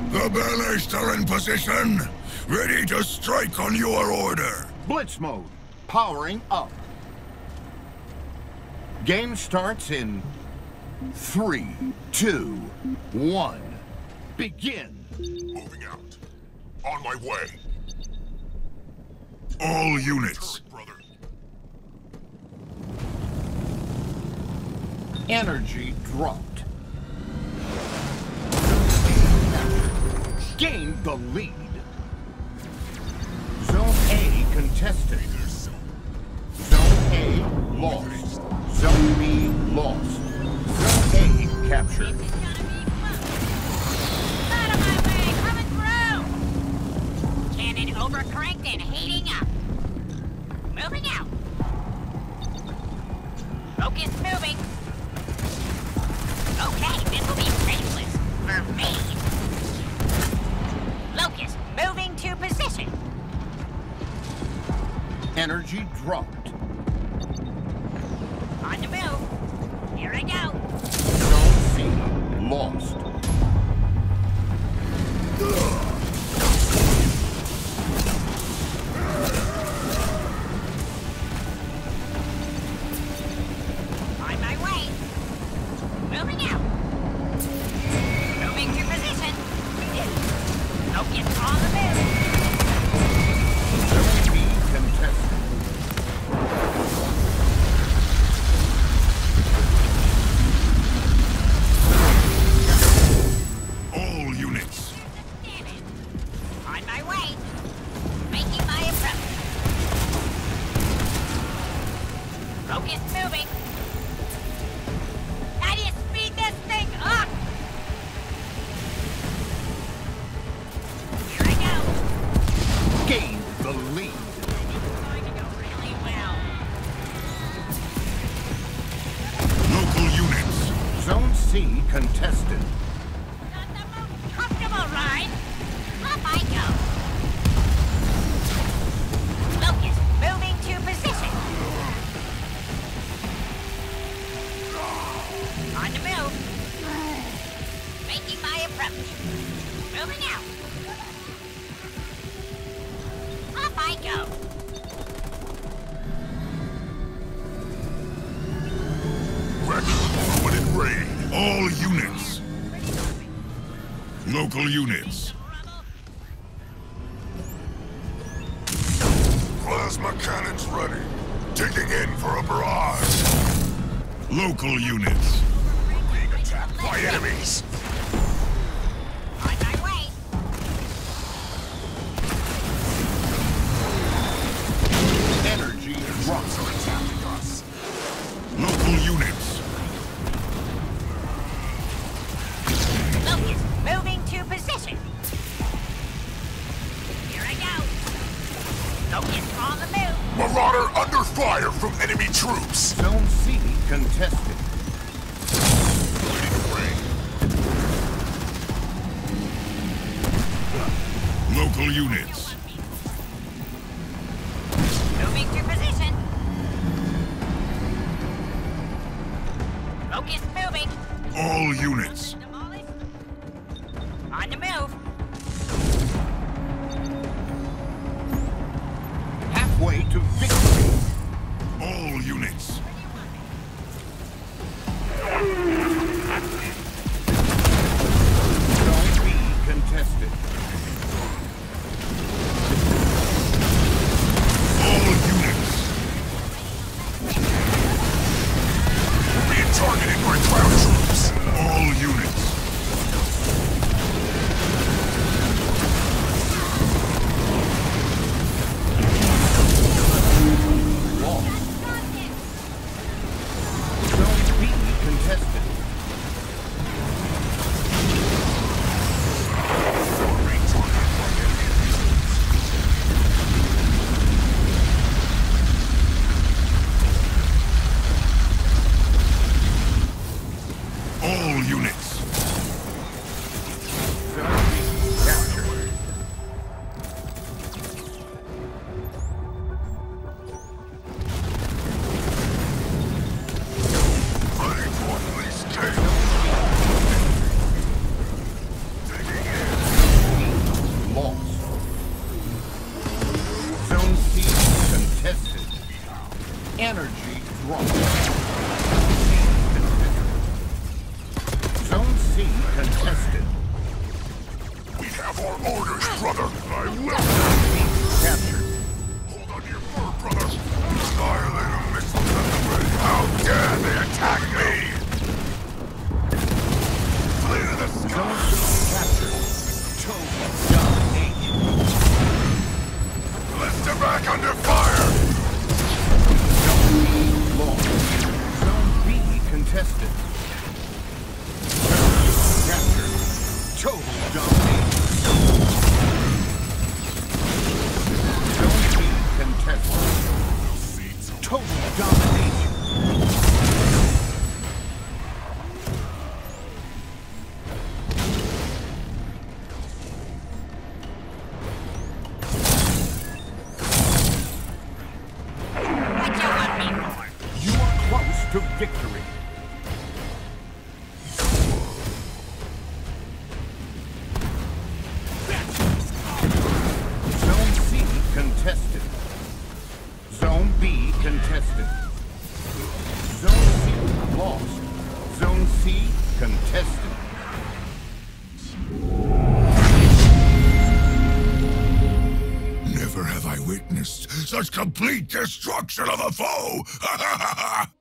The banished are in position, ready to strike on your order. Blitz mode, powering up. Game starts in 3, 2, 1. Begin. Moving out. On my way. All units. Energy dropped. Gained the lead. Zone A contested. Zone A lost. Zone B lost. Zone A captured. This is gonna be fun. Out of my way, coming through. Cannon overcranked and heating up. Moving out. Focus moving. Okay, this will be painless for me. Locust moving to position. Energy dropped. On the move. Here I go. Zone C lost. On my way. Moving out. Moving to position. Locust on the move. Zone B contested. All units. Damn it. On my way. Making my approach. Locust moving. How do you speed this thing up? Here I go. Gained the lead. It's going to go really well. Local units. Zone C contested. Not the most comfortable ride. Up I go. Locust moving to position. On the move. Making my approach. Moving out. Up I go. Forward raid. All units. Local units. Plasma cannons ready. Digging in for a barrage. Local units. Being attacked by enemies. On my way. Energy dropped. Attacking us. Local units. Locust moving to position. Here I go. Locust on the move. Marauder under fire from enemy troops. Zone C contested. Ready to raid. Local units. Moving to position. Locust moving. All units. Demolished. On the move. Halfway to victory. All units. Zone B contested. All units. Being targeted by ground troops. All units. Zone B contested. All units. brother! I will! Captured. Hold on to your fur, brother! Annihilator missiles at the ready! How dare they attack me! Flee to the Zone sky! C captured. Total domination. Blister back under fire! Zone B lost. Zone B contested. Zone C captured. Total domination. Zone B contested. Total domination. What you want me for? You are close to victory. Zone C contested. Zone B contested. Zone C lost. Zone C contested. Never have I witnessed such complete destruction of a foe!